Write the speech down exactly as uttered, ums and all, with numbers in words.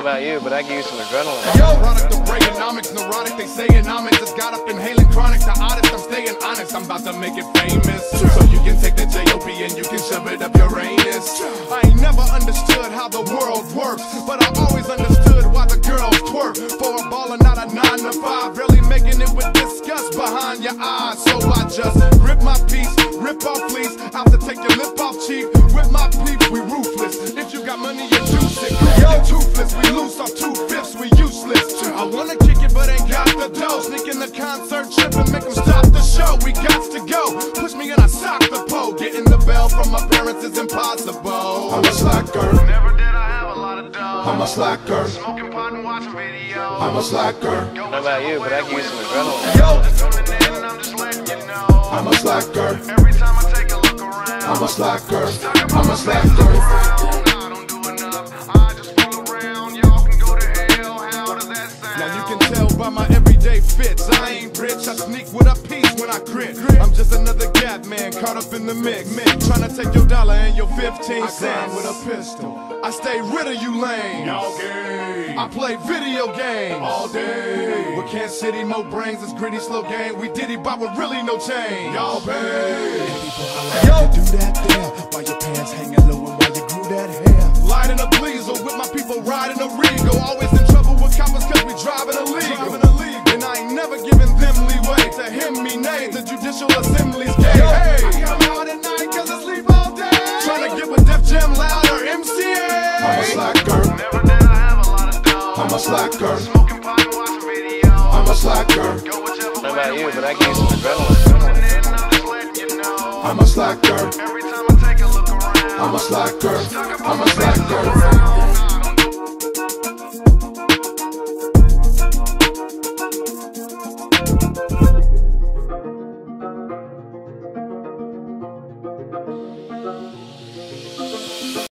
about you, but I can use some adrenaline. Yo, product of Reaganomics, neurotic, they saying I'm it. Just got up inhaling chronic, the oddest, I'm staying honest. I'm about to make it famous, so you can take the J O B and you can shove it up your anus. I ain't never understood how the world works, but I always understood why the girls twerk. For a baller, not a nine to five, barely making it with disgust behind your eyes. So I just rip my piece, rip off fleece, out to take your lip off cheap. With my peeps, we ruthless. If you got money, you're juicing. Yo, toothless, we loose off two fifths, we useless. I wanna kick it, but ain't got the dough. Sneak in the concert trip and make them stop the show. We got to go. Push me and I sock the pole. Getting the bell from my parents is impossible. I'm a slacker. Never did I have a lot of dough. I'm a slacker. Smoking pot and watching videos. I'm a slacker. I don't know about you, but I can use some adrenaline. Yo, I'm just letting you know. I'm a slacker. Every time I take a look around, I'm a slacker. I'm a slacker. I don't do enough. I just fool around. Y'all can go to hell. How does that sound? Now you can tell by my everyday fits, I ain't rich, I sneak with a piece when I grit. I'm just another gap man caught up in the mix, trying to take your dollar and your fifteen cents. With a pistol, I stay rid of you lame. Y'all gay. I play video games all day. With Kansas City, more brains, it's gritty, slow game. We diddy bop with really no change. Y'all pay. Yo, do that there while your pants hanging low and while you grew that hair. Lighting a pleaser with my people riding a Regal. Always in trouble with coppers cause we driving illegal. And I ain't never giving them leeway to him me nay. The judicial assembly's gay. Hey, I come out at night cause I sleep all day. Trying to get with Def Jam Loud or M C A. I'm a slacker. Never did I have a lot of dough. I'm a slacker. Smoking pot and watching videos. I'm a slacker. Go whichever I don't know way about the you, wind but I can use some blows. adrenaline. And then I'm just letting you know. I'm a slacker. Every time I take a look around, I'm a slacker. stuck up I'm on a the faces slacker. around.